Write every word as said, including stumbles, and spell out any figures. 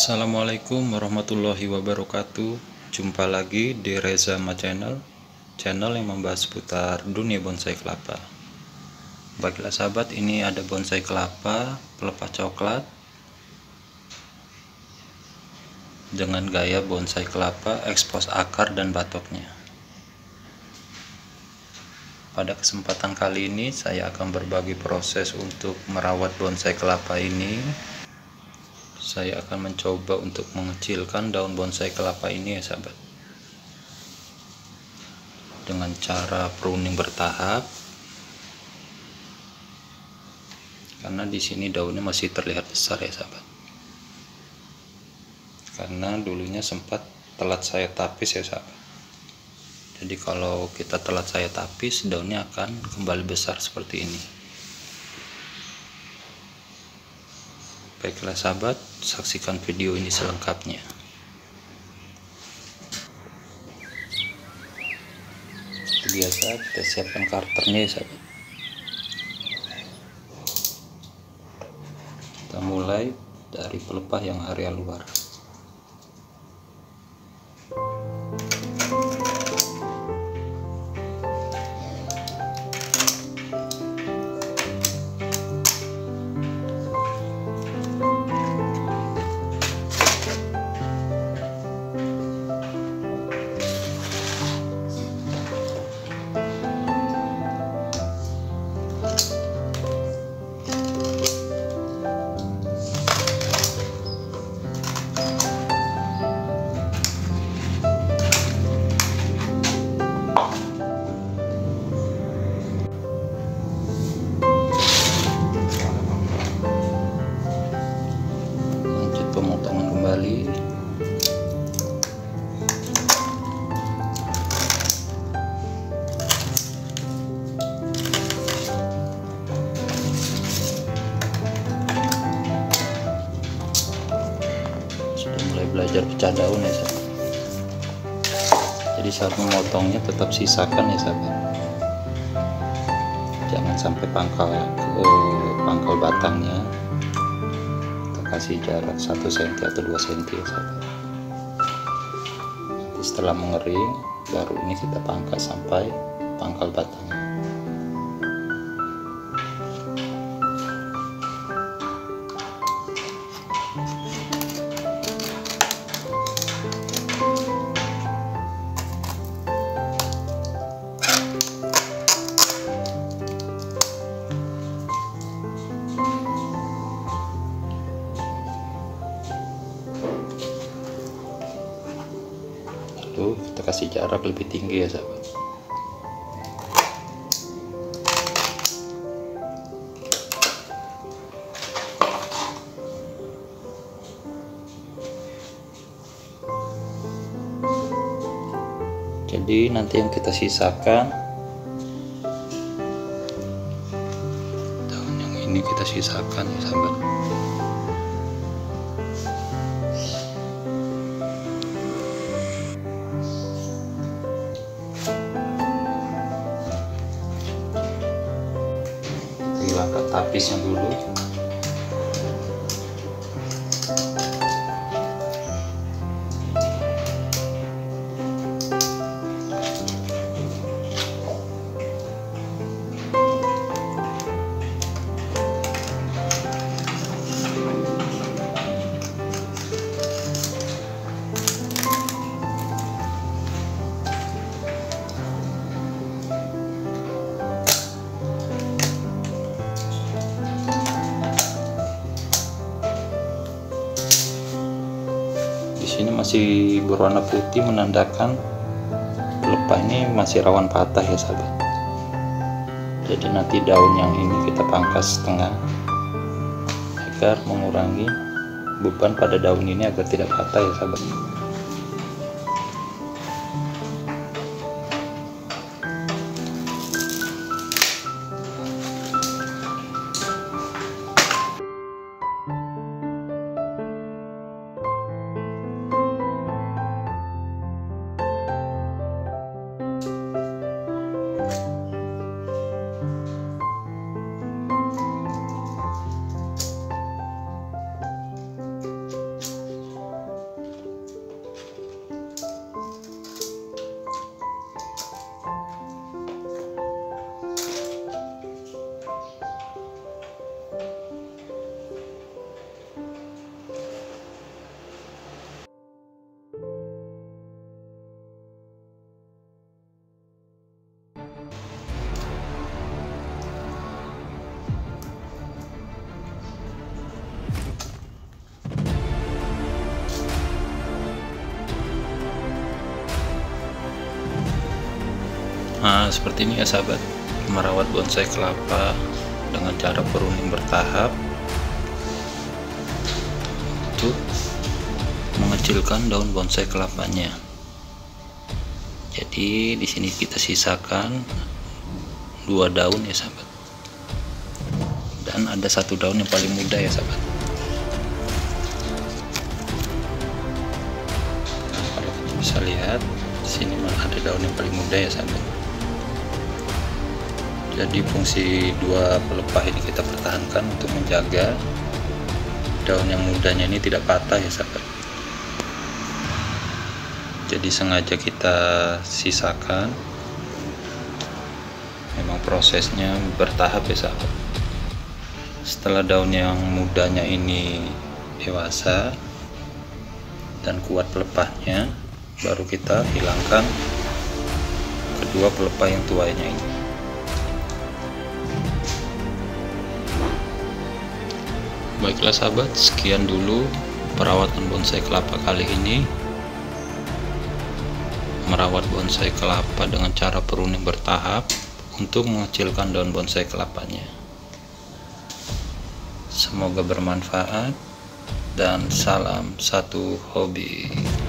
Assalamualaikum warahmatullahi wabarakatuh. Jumpa lagi di Reza Ma Channel, channel yang membahas seputar dunia bonsai kelapa. Baiklah sahabat, ini ada bonsai kelapa pelepah coklat dengan gaya bonsai kelapa ekspos akar dan batoknya. Pada kesempatan kali ini saya akan berbagi proses untuk merawat bonsai kelapa ini. Saya akan mencoba untuk mengecilkan daun bonsai kelapa ini ya sahabat, dengan cara pruning bertahap, karena di sini daunnya masih terlihat besar ya sahabat, karena dulunya sempat telat saya tapis ya sahabat. Jadi kalau kita telat saya tapis, daunnya akan kembali besar seperti ini. Baiklah sahabat, saksikan video ini selengkapnya. Seperti biasa, kita siapkan karternya ya sahabat. Kita mulai dari pelepah yang area luar. Pemotongan kembali. Sudah mulai belajar pecah daun ya sahabat. Jadi saat memotongnya tetap sisakan ya sahabat, jangan sampai pangkal ke pangkal batangnya. Kasih jarak satu sentimeter atau dua sentimeter ya sahabat. Nanti setelah mengering, baru ini kita pangkas sampai pangkal batangnya. Lalu kita kasih jarak lebih tinggi ya sahabat. Jadi nanti yang kita sisakan, daun yang ini kita sisakan ya sahabat. Hilangkan tapisnya dulu. Di sini masih berwarna putih, menandakan pelepah ini masih rawan patah ya sahabat. Jadi nanti daun yang ini kita pangkas setengah agar mengurangi beban pada daun ini agar tidak patah ya sahabat. Nah, seperti ini ya sahabat, merawat bonsai kelapa dengan cara pruning bertahap untuk mengecilkan daun bonsai kelapanya. Jadi di sini kita sisakan dua daun ya sahabat, dan ada satu daun yang paling muda ya sahabat. Nah, kalau kita bisa lihat di sini ada daun yang paling muda ya sahabat. Jadi fungsi dua pelepah ini kita pertahankan untuk menjaga daun yang mudanya ini tidak patah ya sahabat. Jadi sengaja kita sisakan, memang prosesnya bertahap ya sahabat. Setelah daun yang mudanya ini dewasa dan kuat pelepahnya, baru kita hilangkan kedua pelepah yang tuanya ini. Baiklah sahabat, sekian dulu perawatan bonsai kelapa kali ini. Merawat bonsai kelapa dengan cara pruning bertahap untuk mengecilkan daun bonsai kelapanya. Semoga bermanfaat dan salam satu hobi.